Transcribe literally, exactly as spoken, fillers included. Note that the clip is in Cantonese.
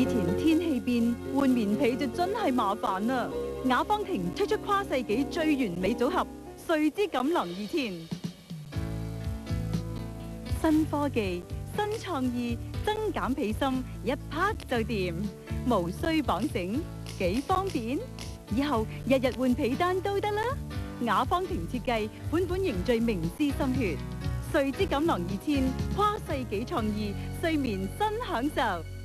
前天氣變，換棉被就真係麻煩啦。雅芳婷推出跨世紀最完美組合，睡之錦囊二千。新科技、新創意，增減被芯，一拍就掂，無需綁繩，幾方便。以後日日換被單都得啦。雅芳婷設計，款款凝聚名師心血。睡之錦囊二千，跨世紀創意，睡眠新享受。